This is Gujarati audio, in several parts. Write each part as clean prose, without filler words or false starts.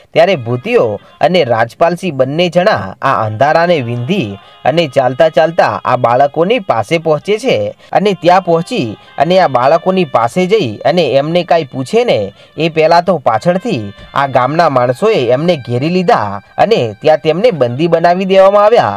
त्यारे भूतियो अने राजपालसिंह बंने जणा आ अंधाराने वींधी अने चालता चालता आ बाळकोनी पासे पहोंचे छे अने त्यां पहोंची अने आ बाळकोनी पासे जई अने एमने काई पूछे ने ए पहेला तो पाछळथी आ गामना माणसोए एमने घेरी लीधा अने त्यां तेमने बंदी बनावी देवामां आव्या।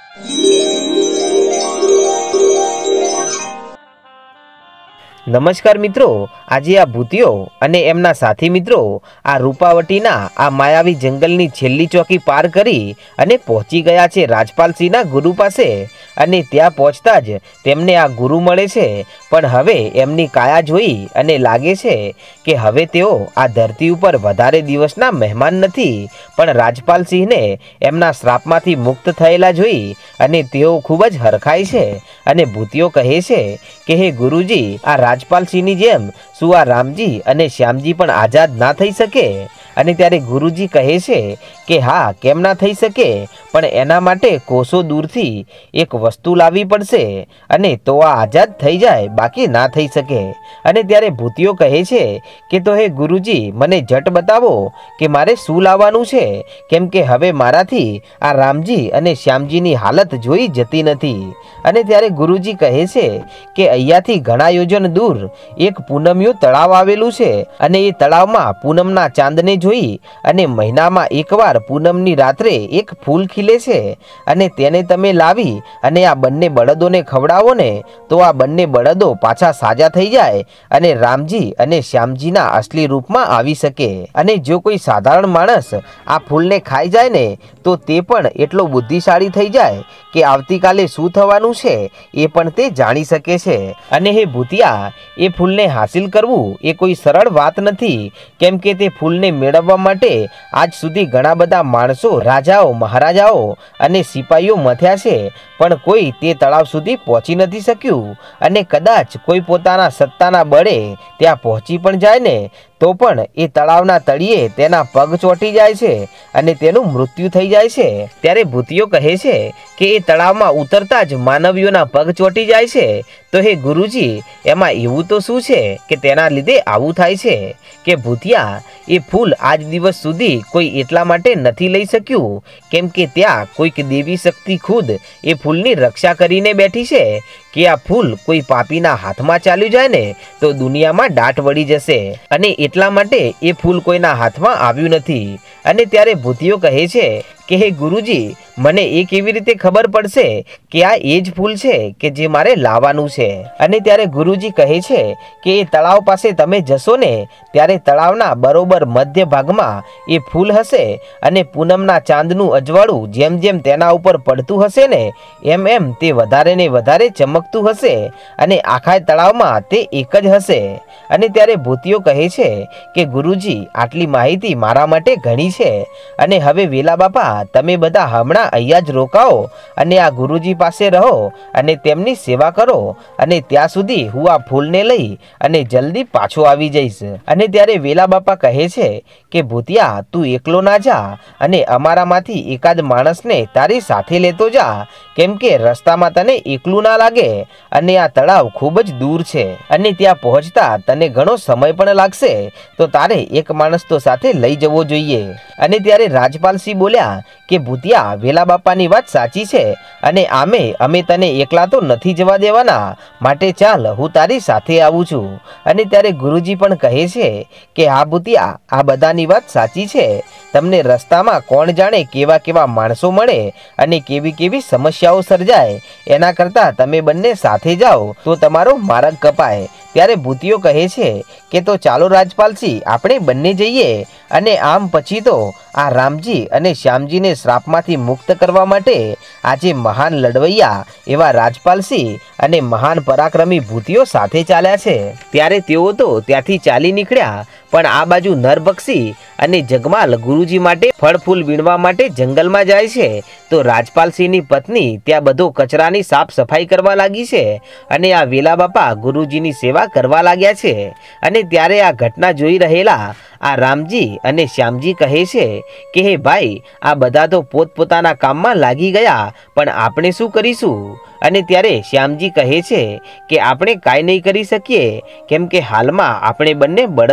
नमस्कार मित्रों, आज आ भूतियो अने एमना साथी मित्रों आ रूपावटीना आ मायावी जंगलनी छेल्ली चौकी पार करी अने पहोंची गया छे राजपालसिंहना गुरु पासे अने त्यां पहोंचता ज तेमने आ गुरु मळे छे। पण हवे एमनी काया जोई अने लागे छे के हवे तेओ आ धरती उपर वधारे दिवसना मेहमान नथी, पण राजपालसिंहने एमना श्रापमांथी मुक्त थयेला जोई अने तेओ खूब ज हरखाय छे अने भूतियो कहे छे के हे गुरुजी, आ राजपालसिंहनी जेम शुं आ रामजी अने श्यामजी पण आजाद ना थई सके? अने त्यारे गुरुजी कहे छे के हाँ, केम ना थई सके, पण एना माटे कोसो दूरथी एक वस्तु लावी पड़शे अने तो आ आजाद थई जाय, बाकी ना थई सके। अने त्यारे भूतियो कहे छे के तो हे गुरुजी, मने झट बतावो के मारे शुं लाववानुं छे, केम के हवे माराथी आ रामजी अने श्यामजीनी हालत जोई जती नथी। अने त्यारे गुरुजी कहे छे के अहींयाथी घणा योजन दूर एक पूनमियो तळाव आवेलुं छे अने ए तळावमां पूनमना चांदने जोई अने महीनामां एकवार पूनमनी रात्रे एक फूल खिले छे अने तेने तमे लावी अने आ बंने बळदोने खवडावो ने तो आ बंने बळदो पाछा साजा थई जाय अने रामजी अने श्यामजीना असली रूपमां आवी सके। अने जो कोई साधारण माणस आ फूलने खाई जाय ने तो ते पण एटलो बुद्धिशाળી थई जाय के आवतीकाले शुं थवानुं छे ए पण ते जाणी सके छे। अने हे भूतिया, ए फूलने हासिल करवुं ए कोई सरळ वात नथी, केम के ते फूलने मेळववा माटे आज सुधी घणा बधा माणसो, राजाओ, महाराजाओ अने सिपाहीओ मथ्या छे, पण कोई ते तळाव सुधी पहोंची नथी सक्युं अने कदाच कोई पोताना सत्ताना बळे त्यां पहोंची पण जाय ने तो पण ए तळावना तळिये तेना पग ચોંટી જાય છે અને તેનું મૃત્યુ થઈ જાય છે। ત્યારે ભૂતિયો કહે છે કે એ તળાવમાં ઉતરતા જ માનવીઓના પગ ચોંટી જાય છે, તો હે ગુરુજી, એમાં એવું તો શું છે કે તેના લીધે આવું થાય છે કે ભૂતિયા, એ ફૂલ આજ દિવસ સુધી કોઈ એટલા માટે નથી લઈ શક્યું કેમ કે ત્યાં કોઈક દેવી શક્તિ ખુદ એ ફૂલની રક્ષા કરીને બેઠી છે કે આ ફૂલ કોઈ પાપીના હાથમાં ચાલ્યું જાય ને તો દુનિયામાં દાટ વળી જશે અને એટલા માટે એ ફૂલ કોઈના હાથમાં આવ્યું નથી। અને ત્યારે ભૂતિયો કહે છે કે હે ગુરુજી, મને એ કેવી રીતે ખબર પડશે કે આ એ જ ફૂલ છે કે જે મારે લાવવાનું છે? અને ત્યારે ગુરુજી કહે છે કે એ તળાવ પાસે તમે જશો ને ત્યારે તળાવના બરોબર મધ્ય ભાગમાં એ ફૂલ હશે અને પૂનમના ચાંદનું અજવાળું જેમ જેમ તેના ઉપર પડતું હશે ને એમ એમ તે વધારે ને વધારે ચમકતું હશે અને આખા તળાવમાં તે એક જ હશે। અને ત્યારે ભૂતિયો કહે છે કે ગુરુજી, આટલી માહિતી મારા માટે ઘણી છે અને હવે વેલા બાપા, તમે બધા હમણાં અહીંયા જ રોકાઓ અને આ ગુરુજી પાસે રહો અને તેમની સેવા કરો અને ત્યાં સુધી હું આ ફૂલને લઈ અને જલ્દી પાછો આવી જઈશ। અને ત્યારે વેલા બાપા કહે છે કે ભૂતિયા, તું એકલો ના જા અને અમારામાંથી એકાદ માણસને તારી સાથે લેતો જા, કેમ કે રસ્તામાં તને એકલું ના લાગે અને આ તળાવ ખૂબ જ દૂર છે અને ત્યાં પહોંચતા તને ઘણો સમય પણ લાગશે, તો તારે એક માણસ તો સાથે લઈ જવો જોઈએ। અને ત્યારે રાજપાલસિંહ બોલ્યા કે ભૂતિયા, વેલા બાપાની વાત સાચી છે અને અમે તને એકલા તો નથી જવા દેવાના, માટે ચાલ હું તારી સાથે આવું છું। અને ત્યારે ગુરુજી પણ કહે છે કે હા ભૂતિયા, આ બધાની વાત સાચી છે, તમને રસ્તામાં કોણ જાણે કેવા કેવા માણસો મળે અને કેવી કેવી સમસ્યાઓ સર્જાય, એના કરતાં તમે બંને સાથે જાઓ તો તમારો માર્ગ કપાય। ત્યારે ભૂતિયો કહે છે કે તો ચાલો રાજપાલસિંહ, આપણે બંને જઈએ અને આમ પછી તો આ રામજી અને શ્યામજીને શ્રાપમાંથી મુક્ત કરવા માટે આજે મહાન લડવૈયા એવા રાજપાલસિંહ અને મહાન પરાક્રમી ભૂતિયો સાથે ચાલ્યા છે। ત્યારે તેઓ તો ત્યાંથી ચાલી નીકળ્યા, પણ આ બાજુ નરભક્ષી અને જગમાલ ગુરુજી માટે ફળ ફૂલ વીણવા માટે જંગલમાં જાય છે, તો રાજપાલસિંહની પત્ની ત્યાં બધો કચરાની સાફ સફાઈ કરવા લાગી છે અને આ વેલા બાપા ગુરુજીની સેવા કરવા લાગ્યા છે। અને ત્યારે આ ઘટના જોઈ રહેલા આ રામજી અને શ્યામજી કહે છે કે હે ભાઈ, આ બધા તો પોતપોતાના કામમાં લાગી ગયા, પણ આપણે શું કરીશું? અને ત્યારે શ્યામજી કહે છે કે આપણે કાંઈ નહીં કરી શકીએ, કેમ કે હાલમાં આપણે બંને બળદ છીએ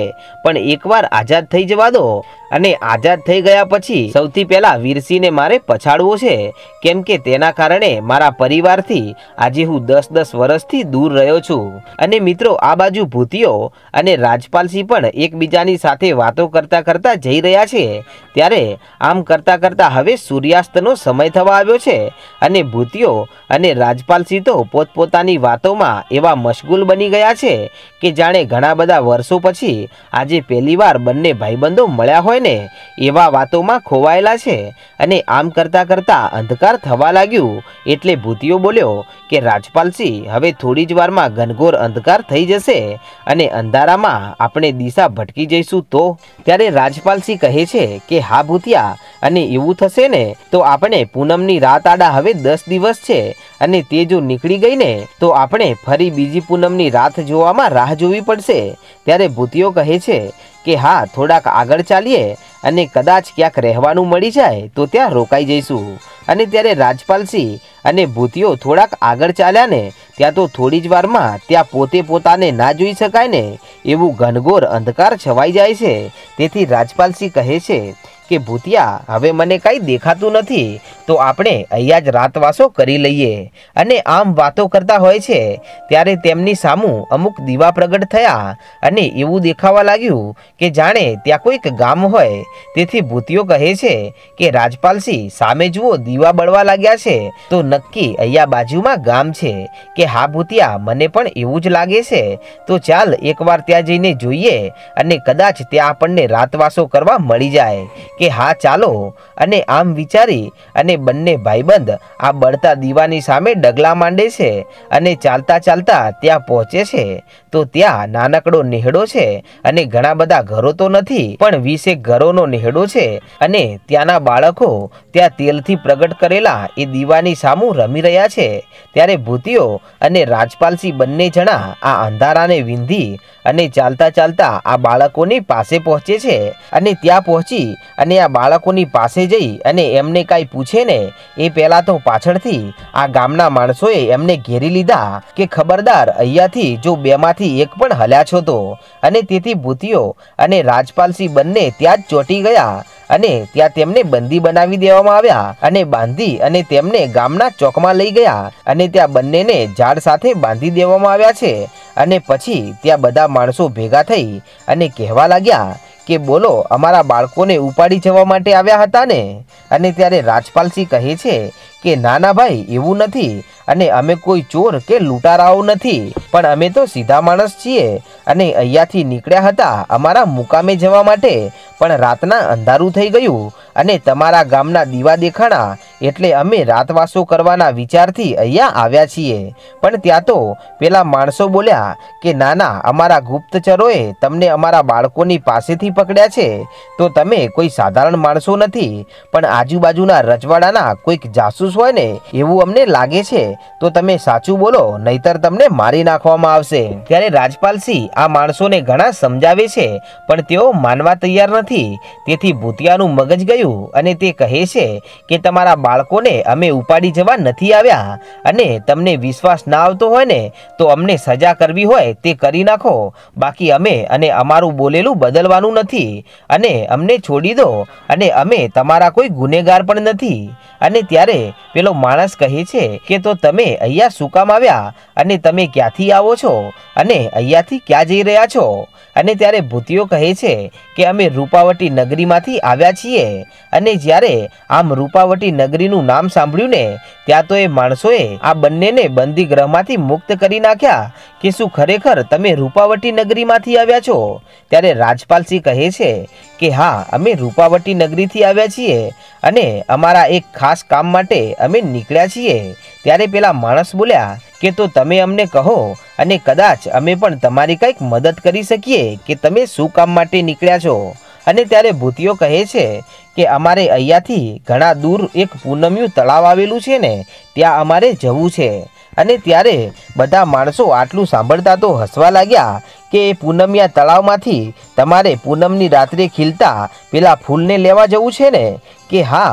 પણ એકવાર આઝાદ થઈ જવા દો અને આઝાદ થઈ ગયા પછી સૌથી પહેલા વીરસિંહને મારે પછાડવો છે, કેમ કે તેના કારણે મારા પરિવારથી આજે હું 10-10 વર્ષથી દૂર રહ્યો છું। અને મિત્રો આ બાજુ ભૂતિયો અને રાજપાલસિંહ પણ એકબીજાની સાથે વાતો કરતા કરતા જઈ રહ્યા છે। ત્યારે આમ કરતા કરતા હવે સૂર્યાસ્તનો સમય થવા આવ્યો છે અને ભૂતિયો અને રાજપાલસિંહ તો પોતપોતાની વાતોમાં એવા મશગુલ બની ગયા છે કે જાણે ઘણા બધા વર્ષો પછી આજે પહેલીવાર બંને ભાઈબંધો મળ્યા હોય ને એવા વાતોમાં ખોવાયેલા છે। અને આમ કરતા કરતા અંધકાર થવા લાગ્યું એટલે ભૂતિયો બોલ્યો કે રાજપાલસિંહ હવે થોડી જ વારમાં ઘનઘોર અંધકાર થઈ જશે અને અંધારામાં આપણે દિશા ભટકી જઈશું તો। ત્યારે રાજપાલસિંહ કહે છે કે હા ભૂતિયા, અને એવું થશે ને તો આપણે પૂનમની રાત આડા હવે 10 દિવસ છે અને તે જો નીકળી ગઈ ને તો આપણે ફરી બીજી પૂનમની રાત જોવામાં રાહ જોવી પડશે। ત્યારે ભૂતિયો કહે છે કે હા, થોડાક આગળ ચાલીએ અને કદાચ ક્યાંક રહેવાનું મળી જાય તો ત્યાં રોકાઈ જઈશું। અને ત્યારે રાજપાલસિંહ અને ભૂતિયો થોડાક આગળ ચાલ્યા ને ત્યાં તો થોડી જ વારમાં ત્યાં પોતે પોતાને ના જોઈ શકાય ને એવું ઘનઘોર અંધકાર છવાઈ જાય છે। તેથી રાજપાલસિંહ કહે છે કે ભૂતિયા, હવે મને કંઈ દેખાતું નથી તો આપણે અહીંયા જ રાતવાસો કરી લઈએ। અને આમ વાતો કરતા હોય છે ત્યારે તેમની સામું અમુક દીવા પ્રગટ થયા અને એવું દેખાવા લાગ્યું કે જાણે ત્યાં કોઈક ગામ હોય। તેથી ભૂતિયો કહે છે કે રાજપાલસિંહ, સામે જુઓ, દીવા બળવા લાગ્યા છે તો નક્કી અહીંયા બાજુમાં ગામ છે કે હા ભૂતિયા, મને પણ એવું જ લાગે છે। તો ચાલ એકવાર ત્યાં જઈને જોઈએ અને કદાચ ત્યાં આપણને રાતવાસો કરવા મળી જાય કે હા ચાલો। અને આમ વિચારી અને બંને ભાઈબંધ આ બળતા દીવાની સામે ડગલા માંડે છે અને ચાલતા ચાલતા ત્યાં પહોંચે છે તો ત્યાં નાનકડો નેહડો છે અને ઘણા બધા ઘરો તો નથી પણ 20 ઘરોનો નેહડો છે અને ત્યાંના બાળકો ત્યાં તેલથી પ્રગટ કરેલા એ દીવાની સામું રમી રહ્યા છે। ત્યારે ભૂતિયો અને રાજપાલસિંહ બંને જણા આ અંધારાને વિંધી અને ચાલતા ચાલતા આ બાળકોની પાસે પહોંચે છે અને ત્યાં પહોંચી અને આ બાળકોની પાસે જઈ અને એમને કાંઈ પૂછે ને એ પહેલાં તો પાછળથી આ ગામના માણસોએ એમને ઘેરી લીધા કે ખબરદાર, અહીંયાથી જો બેમાંથી એક પણ હલ્યા છો તો। અને તેથી ભૂતિયો અને રાજપાલસિંહ બંને ત્યાં જ ચોંટી ગયા અને ત્યાં તેમને બંદી બનાવી દેવામાં આવ્યા અને બાંધી અને તેમને ગામના ચોકમાં લઈ ગયા અને ત્યાં બંનેને ઝાડ સાથે બાંધી દેવામાં આવ્યા છે। અને પછી ત્યાં બધા માણસો ભેગા થઈ અને કહેવા લાગ્યા કે બોલો, અમારા બાળકોને ઉપાડી જવા માટે આવ્યા હતા ને? અને ત્યારે રાજપાલસિંહ કહે છે કે ના ના ભાઈ, એવું નથી અને અમે કોઈ ચોર કે લૂંટારાઓ નથી, પણ અમે તો સીધા માણસ છીએ અને અહીંયાથી નીકળ્યા હતા અમારા મુકામે જવા માટે, પણ રાતના અંધારું થઈ ગયું અને તમારા ગામના દીવા દેખાણા એટલે અમે રાતવાસો કરવાના વિચારથી અહીંયા આવ્યા છીએ। પણ ત્યાં તો પેલા માણસો બોલ્યા કે ના ના, અમારા ગુપ્તચરોએ તમને અમારા બાળકોની પાસેથી પકડ્યા છે તો તમે કોઈ સાધારણ માણસો નથી પણ આજુબાજુના રજવાડાના કોઈક જાસૂસ હોય ને એવું અમને લાગે છે, તો તમે સાચું બોલો નહીતર તમને મારી નાખવામાં આવશે। ત્યારે રાજપાલસિંહ આ માણસોને ઘણા સમજાવે છે પણ તેઓ માનવા તૈયાર નથી। તેથી ભૂતિયાનું મગજ ગયું અને તે કહે છે કે તમારા બાળકોને અમે ઉપાડી જવા નથી આવ્યા અને તમને વિશ્વાસ ના આવતો હોય ને તો અમને સજા કરવી હોય તે કરી નાખો, બાકી અમે અને અમારું બોલેલું બદલવાનું નથી અને અમને છોડી દો અને અમે તમારા કોઈ ગુનેગાર પણ નથી। અને ત્યારે પેલો માણસ કહે છે કે તો તમે અહીંયા શું કામ આવ્યા અને તમે ક્યાંથી આવો છો અને અહીંયાથી ક્યાં જઈ રહ્યા છો? અને ત્યારે ભૂતિયો કહે છે કે અમે રૂપાવટી નગરીમાંથી આવ્યા છીએ અને જ્યારે આમ રૂપાવટી નગરીનું નામ સાંભળ્યું ને ત્યાં તો એ માણસોએ આ બંનેને બંદી ગૃહમાંથી મુક્ત કરી નાખ્યા કે શું ખરેખર તમે રૂપાવટી નગરીમાંથી આવ્યા છો? ત્યારે રાજપાલસિંહ કહે છે કે હા, અમે રૂપાવટી નગરીથી આવ્યા છીએ અને અમારા એક ખાસ કામ માટે અમે નીકળ્યા છીએ। ત્યારે પેલા માણસ બોલ્યા કે તો તમે અમને કહો અને કદાચ અમે પણ તમારી કંઈક મદદ કરી શકીએ કે તમે શું કામ માટે નીકળ્યા છો? અને ત્યારે ભૂતિયો કહે છે કે અમારે અહીંયાથી ઘણા દૂર એક પૂનમિયું તળાવ આવેલું છે ને ત્યાં અમારે જવું છે। અને ત્યારે બધા માણસો આટલું સાંભળતા તો હસવા લાગ્યા કે એ પૂનમિયા તળાવમાંથી તમારે પૂનમની રાત્રે ખીલતા પેલા ફૂલને લેવા જવું છે ને? કે હા,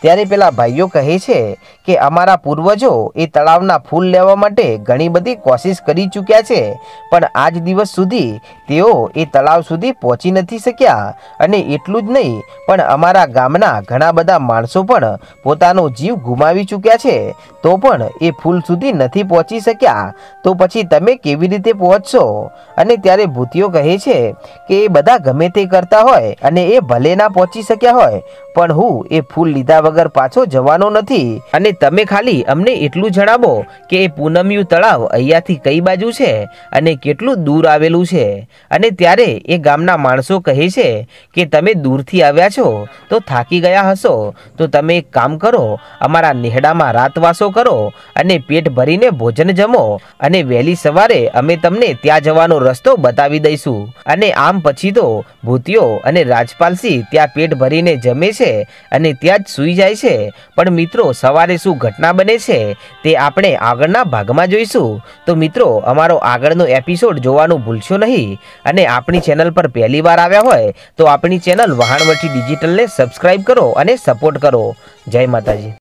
ત્યારે પેલા ભાઈઓ કહે છે કે અમારા પૂર્વજો એ તળાવના ફૂલ લેવા માટે ઘણી બધી કોશિશ કરી ચૂક્યા છે, પણ આજ દિવસ સુધી તેઓ એ તળાવ સુધી પહોંચી નથી શક્યા। અને એટલું જ નહીં, પણ અમારા ગામના ઘણા બધા માણસો પણ પોતાનો જીવ ગુમાવી ચૂક્યા છે, તો પણ એ ફૂલ સુધી નથી પહોંચી શક્યા। તો પછી તમે કેવી રીતે પહોંચશો? અને ત્યારે ભૂતિયો કહે છે કે એ બધા ગમે તે કરતા હોય અને એ ભલે ના પહોંચી શક્યા હોય, પણ હું એ ફૂલ લીધા વગર પાછો જવાનો નથી। અને તમે ખાલી અમને એટલું જણાવો કે એ પૂનમિયું તળાવ અહીંયાથી કઈ બાજુ છે અને કેટલું દૂર આવેલું છે। અને ત્યારે એ ગામના માણસો કહે છે કે તમે દૂરથી આવ્યા છો તો થાકી ગયા હશો, તો તમે એક કામ કરો, અમારા નેહડામાં રાતવાસો કરો અને પેટ ભરીને ભોજન જમો, અને વહેલી સવારે અમે તમને ત્યાં જવાનો રસ્તો બતાવી દઈશું। અને આમ પછી તો ભૂતિયો અને રાજપાલસિંહ ત્યાં પેટ ભરીને જમે છે અને ત્યાં જ સૂઈ જાય છે। પણ મિત્રો, સવારે શું ઘટના બને છે તે આપણે આગળના ભાગમાં જોઈશું। તો મિત્રો, અમારો આગળનો એપિસોડ જોવાનું ભૂલશો નહીં। અને આપણી ચેનલ પર પહેલી વાર આવ્યા હોય તો આપણી ચેનલ વહાણવટી ડિજિટલને સબસ્ક્રાઇબ કરો અને સપોર્ટ કરો। જય માતાજી।